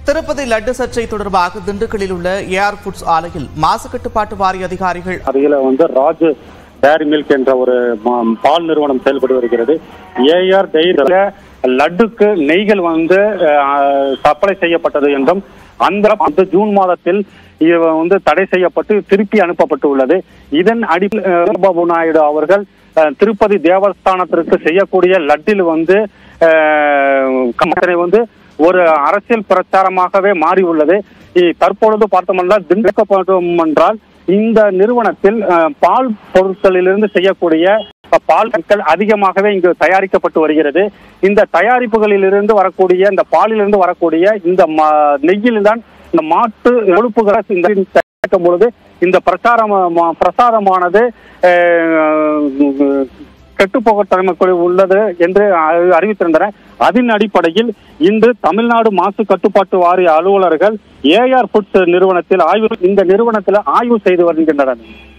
திருப்பதி லட்டு சர்ச்சை தொடர்பாக திண்டுக்கல்லில் உள்ள ஏஆர் ஃபுட்ஸ் ஆலையில் மாசு கட்டுப்பாட்டு வாரிய அதிகாரிகள் அதில் ராஜ் டேரி மில்க் என்ற ஒரு பால் நிறுவனம் செயல்பட்டு வருகிறது. ஏஆர் டெய்ரியில லட்டுக்கு நெய்கள் சப்ளை செய்யப்பட்டது என்றும் அந்த ஜூன் மாதத்தில் தடை செய்யப்பட்டு திருப்பி அனுப்பப்பட்டு உள்ளது. இதன் அடிப்படையில் சந்திரபாபு நாயுடு அவர்கள் திருப்பதி தேவஸ்தானத்திற்கு செய்யக்கூடிய லட்டில் ஒரு அரசியல் பிரச்சாரமாகவே மாறி உள்ளது. தற்பொழுது பார்த்தோம்னால் திண்டுக்கல் என்றால் இந்த நிறுவனத்தில் பால் பொருட்களிலிருந்து செய்யக்கூடிய பால்கள் அதிகமாகவே இங்கு தயாரிக்கப்பட்டு வருகிறது. இந்த தயாரிப்புகளிலிருந்து வரக்கூடிய இந்த பாலிலிருந்து வரக்கூடிய இந்த நெய்யில்தான் இந்த மாட்டு கொழுப்புகளை தயாரிக்கும் பொழுது இந்த பிரசாரமானது கெட்டுப்போகத்தன்மை உள்ளது என்று அறிவித்திருந்தனர். அதன் அடிப்படையில் இன்று தமிழ்நாடு மாசு கட்டுப்பாட்டு வாரிய அலுவலர்கள் ஏஆர் ஃபுட்ஸ் நிறுவனத்தில் ஆய்வு செய்து வருகின்றனர்.